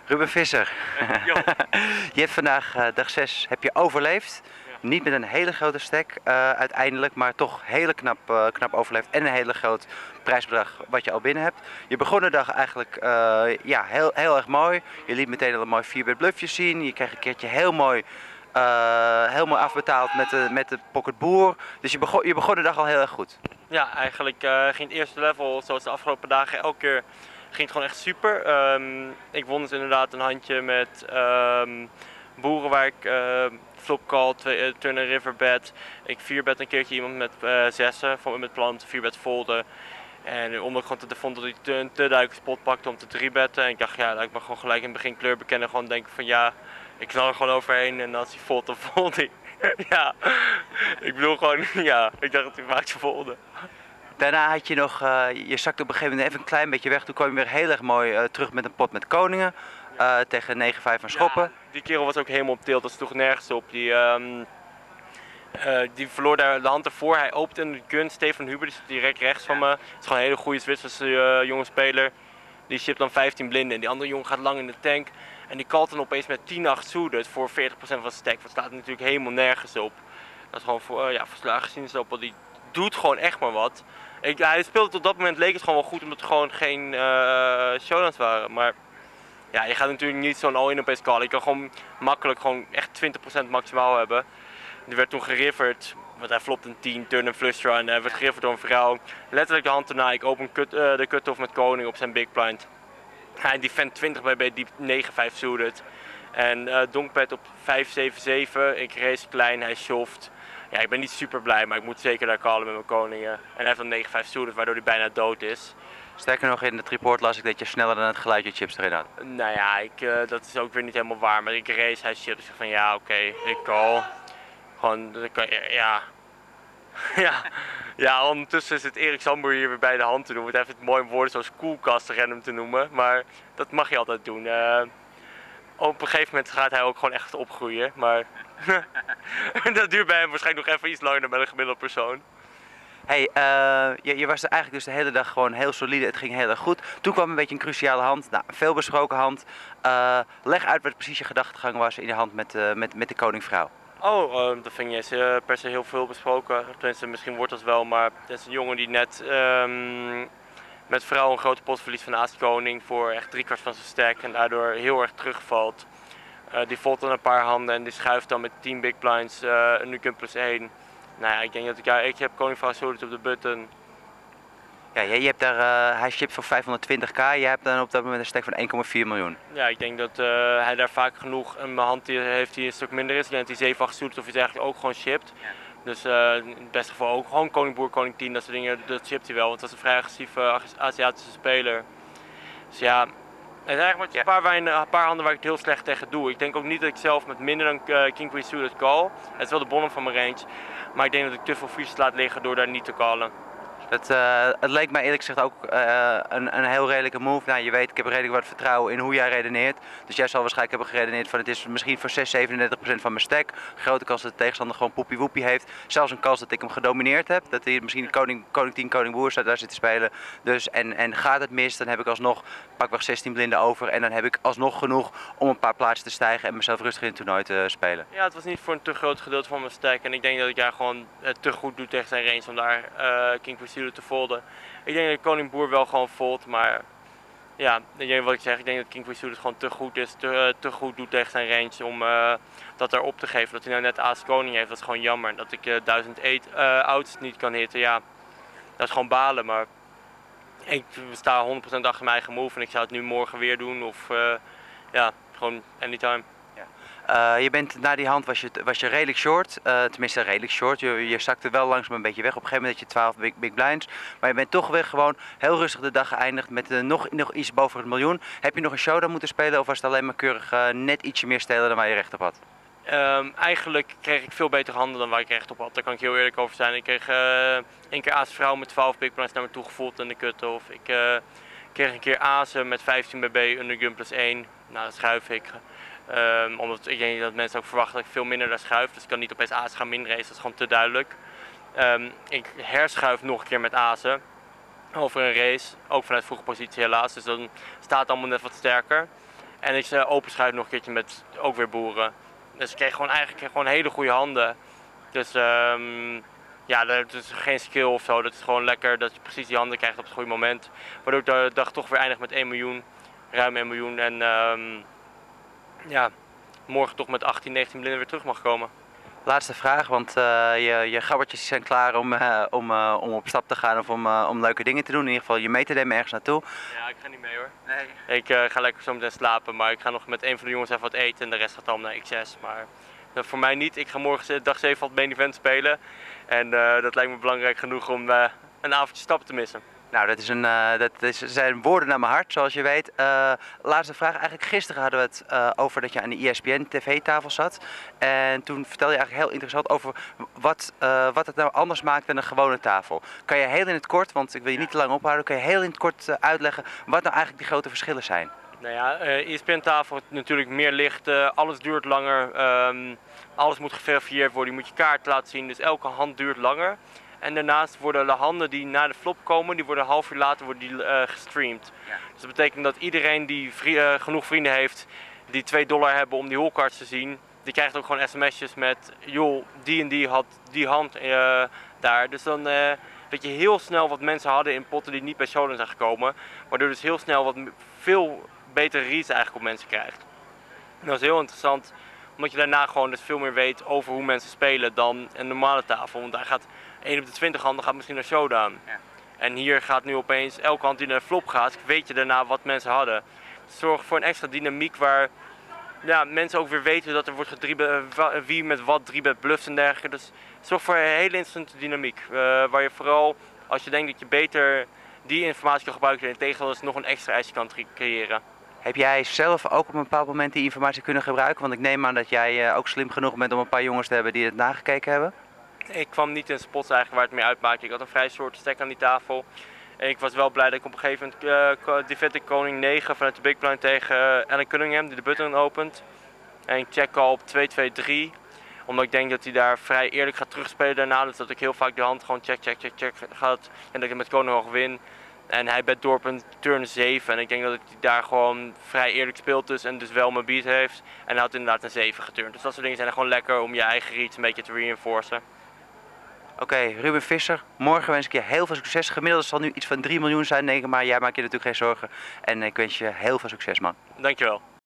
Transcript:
Ruben Visser, Jo. je hebt vandaag dag 6 heb je overleefd. Ja. Niet met een hele grote stack uiteindelijk, maar toch hele knap overleefd en een hele groot prijsbedrag wat je al binnen hebt. Je begon de dag eigenlijk ja, heel erg mooi. Je liet meteen al een mooi 4-bet bluffje zien. Je kreeg een keertje heel mooi afbetaald met de pocket boer. Dus je begon de dag al heel erg goed. Ja, eigenlijk ging het eerste level, zoals de afgelopen dagen, elke keer ging het gewoon echt super. Ik won dus inderdaad een handje met boeren waar ik flop call, turn en river bet. Ik 4-bet een keertje iemand met zessen, met planten, 4-bet folden. En omdat ik gewoon vond dat hij een te duidelijke spot pakte om te 3-betten. En ik dacht, ja, laat ik maar gewoon gelijk in het begin kleur bekennen. Gewoon denken van ja, ik knal er gewoon overheen en als hij fold, dan fold hij. Ja, ik bedoel gewoon, ja, ik dacht dat hij maakt zijn volgende. Daarna had je nog, je zakte op een gegeven moment even een klein beetje weg. Toen kwam je weer heel erg mooi terug met een pot met koningen. Tegen 9-5 van Schoppen. Ja, die kerel was ook helemaal op tilt, dat sloeg nergens op. Die verloor daar de hand ervoor. Hij opende de gun. Stefan Huber, die zit direct rechts van me. Het is gewoon een hele goede Zwitserse jonge speler. Die chipt dan 15 blinden. En die andere jongen gaat lang in de tank. En die kalt dan opeens met 10-8 suited voor 40% van zijn stack. Dat staat natuurlijk helemaal nergens op. Dat is gewoon voor verslagen sinaasappel. Die doet gewoon echt maar wat. Hij speelde tot dat moment, leek het gewoon wel goed, omdat er gewoon geen showdowns waren. Maar ja, je gaat natuurlijk niet zo'n all-in opeens callen. Je kan gewoon makkelijk gewoon echt 20% maximaal hebben. Die werd toen geriverd, want hij flopte een 10, turn en flush draw en hij werd geriverd door een vrouw. Letterlijk de hand erna, ik open de cut-off met koning op zijn big blind. Hij defend 20 bij diep 9-5 suited. En donkpet op 5-7-7, ik race klein, hij shoft. Ja, ik ben niet super blij, maar ik moet zeker daar callen met mijn koningen. En hij heeft dan 9-5 suited, waardoor hij bijna dood is. Sterker nog, in het report las ik dat je sneller dan het geluidje chips erin had. Nou ja, dat is ook weer niet helemaal waar, maar ik race, hij shit. Dus ik zeg van ja, oké, ik call. Gewoon, ja. Ja, ondertussen is het Erik Samboer hier weer bij de hand te doen. Want hij heeft het mooi woorden zoals koelkast random te noemen. Maar dat mag je altijd doen. Op een gegeven moment gaat hij ook gewoon echt opgroeien. Maar dat duurt bij hem waarschijnlijk nog even iets langer dan bij een gemiddelde persoon. Hey, je was er eigenlijk dus de hele dag gewoon heel solide, het ging heel erg goed. Toen kwam een beetje een cruciale hand, nou, een veelbesproken hand. Leg uit wat precies je gedachtegang was in de hand met de koning-vrouw. Oh, dat vind ik niet eens per se heel veel besproken. Tenminste, misschien wordt dat wel, maar het is een jongen die net met vrouw een grote pot verliest van de aas-koning voor echt 3/4 van zijn stack en daardoor heel erg terugvalt. Die valt dan een paar handen en die schuift dan met 10 big blinds een gun plus 1. Nou ja, ik denk dat ik heb koning-vrouw solid op de button. Ja, je hebt daar, hij shipt voor 520k, je hebt dan op dat moment een stack van 1,4 miljoen. Ja, ik denk dat hij daar vaak genoeg een hand heeft die een stuk minder is. Ik denk dat hij 7-8 suited of hij het eigenlijk ook gewoon shipt. Dus in het beste geval ook gewoon koning boer, koning 10, dat soort dingen, dat shipt hij wel. Want dat is een vrij agressieve Aziatische speler. Dus ja, het is eigenlijk maar een paar handen waar ik het heel slecht tegen doe. Ik denk ook niet dat ik zelf met minder dan king queen suited call. Het is wel de bottom van mijn range. Maar ik denk dat ik te veel freezes laat liggen door daar niet te callen. Het leek mij eerlijk gezegd ook een heel redelijke move. Nou, je weet, ik heb redelijk wat vertrouwen in hoe jij redeneert. Dus jij zal waarschijnlijk hebben geredeneerd van het is misschien voor 36% van mijn stack. Grote kans dat de tegenstander gewoon poepie woepie heeft. Zelfs een kans dat ik hem gedomineerd heb. Dat hij misschien koning 10, koning boer staat daar zit te spelen. Dus, en gaat het mis, dan heb ik alsnog pakweg 16 blinden over. En dan heb ik alsnog genoeg om een paar plaatsen te stijgen en mezelf rustig in het toernooi te spelen. Ja, het was niet voor een te groot gedeelte van mijn stack. En ik denk dat ik daar gewoon te goed doe tegen zijn range om daar king queen te folden. Ik denk dat koning boer wel gewoon fold, maar ja, wat ik zeg, ik denk dat king queen het gewoon te goed is, te goed doet tegen zijn range om dat erop te geven. Dat hij nou net aas koning heeft, dat is gewoon jammer. Dat ik 1008 outs niet kan hitten, ja, dat is gewoon balen, maar ik sta 100% achter mijn eigen move en ik zou het nu morgen weer doen of ja, gewoon anytime. Je bent na die hand was je redelijk short, tenminste redelijk short. Je zakte wel langzaam een beetje weg. Op een gegeven moment had je 12 big blinds. Maar je bent toch weer gewoon heel rustig de dag geëindigd met nog iets boven het miljoen. Heb je nog een showdown moeten spelen of was het alleen maar keurig net ietsje meer stelen dan waar je recht op had? Eigenlijk kreeg ik veel betere handen dan waar ik recht op had. Daar kan ik heel eerlijk over zijn. Ik kreeg één keer aas vrouw met 12 big blinds naar me toe gevoeld in de cut-off. Ik kreeg een keer azen met 15 bb under gun plus 1. Nou, dat schuif ik. Omdat ik denk dat mensen ook verwachten dat ik veel minder daar schuif. Dus ik kan niet opeens azen gaan min racen, dat is gewoon te duidelijk. Ik herschuif nog een keer met azen over een race. Ook vanuit vroege positie helaas, dus dan staat het allemaal net wat sterker. En ik openschuif nog een keertje met ook weer boeren. Dus ik kreeg gewoon hele goede handen. Dus ja, dat is geen skill of zo. Dat is gewoon lekker dat je precies die handen krijgt op het goede moment. Waardoor ik de dag toch weer eindig met 1 miljoen. Ruim 1 miljoen. En ja, morgen toch met 18, 19 blinden weer terug mag komen. Laatste vraag, want je gabbertjes zijn klaar om op stap te gaan of om leuke dingen te doen. In ieder geval je mee te nemen ergens naartoe. Ja, ik ga niet mee hoor. Nee. Ik ga lekker zo meteen slapen, maar ik ga nog met een van de jongens even wat eten en de rest gaat dan naar X6. Maar voor mij niet. Ik ga morgen dag 7 van het main event spelen. En dat lijkt me belangrijk genoeg om een avondje stappen te missen. Nou, zijn woorden naar mijn hart, zoals je weet. Laatste vraag. Eigenlijk gisteren hadden we het over dat je aan de ESPN TV-tafel zat. En toen vertelde je eigenlijk heel interessant over wat het nou anders maakt dan een gewone tafel. Kan je heel in het kort, want ik wil je niet te lang ophouden, kan je heel in het kort uitleggen wat nou eigenlijk die grote verschillen zijn? Nou ja, ESPN-tafel natuurlijk meer licht, alles duurt langer, alles moet geverifieerd worden, je moet je kaart laten zien, dus elke hand duurt langer. En daarnaast worden de handen die naar de flop komen, die worden een half uur later gestreamd. Ja. Dus dat betekent dat iedereen die genoeg vrienden heeft die $2 hebben om die holecards te zien, die krijgt ook gewoon sms'jes met, joh, die en die had die hand daar. Dus dan weet je heel snel wat mensen hadden in potten die niet bij Showdown zijn gekomen. Waardoor dus heel snel wat veel betere reads eigenlijk op mensen krijgt. En dat is heel interessant, omdat je daarna gewoon dus veel meer weet over hoe mensen spelen dan een normale tafel. Want daar gaat 1 op de 20 handen gaat misschien naar Showdown. Ja. En hier gaat nu opeens elke hand die naar de flop gaat, weet je daarna wat mensen hadden. Het zorgt voor een extra dynamiek waar ja, mensen ook weer weten dat er wordt wie met wat 3-bet bluffs en dergelijke. Dus het zorgt voor een hele interessante dynamiek. Waar je vooral, als je denkt dat je beter die informatie kan gebruiken, in tegenstelling nog een extra ijsje kan creëren. Heb jij zelf ook op een bepaald moment die informatie kunnen gebruiken? Want ik neem aan dat jij ook slim genoeg bent om een paar jongens te hebben die het nagekeken hebben. Ik kwam niet in spots eigenlijk waar het mee uitmaakte. Ik had een vrij soort stack aan die tafel. En ik was wel blij dat ik op een gegeven moment defended koning 9 vanuit de big blind tegen Alan Cunningham die de button opent. En ik check al op 2-2-3. Omdat ik denk dat hij daar vrij eerlijk gaat terugspelen daarna. Dus dat ik heel vaak de hand gewoon check gaat. En dat ik met koning hoog win. En hij bet door op een turn 7. En ik denk dat hij daar gewoon vrij eerlijk speelt dus. En dus wel mijn beat heeft. En hij had inderdaad een 7 geturnd. Dus dat soort dingen zijn gewoon lekker om je eigen reach een beetje te reinforcen. Oké, Ruben Visser, morgen wens ik je heel veel succes. Gemiddeld zal nu iets van 3 miljoen zijn, denk ik, maar jij maakt je natuurlijk geen zorgen. En ik wens je heel veel succes, man. Dankjewel.